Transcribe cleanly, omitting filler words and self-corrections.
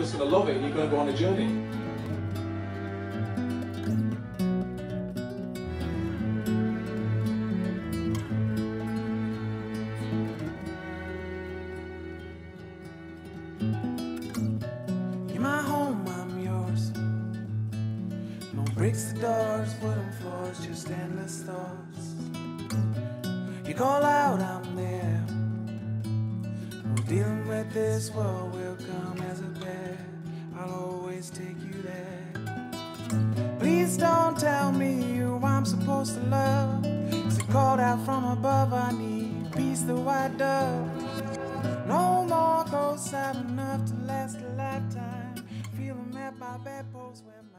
just going to love it and you're going to go on a journey. You're my home, I'm yours. No bricks to doors, wooden floors, just endless thoughts. You call out, I'm there. No dealing with this world will come as a pair. I'll always take you there. Please don't tell me who I'm supposed to love. 'Cause it called out from above, I need peace, the white dove. No more ghosts have enough to last a lifetime. Feel them at my bedpost when my